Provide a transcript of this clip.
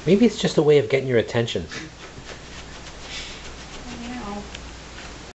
Maybe it's just a way of getting your attention.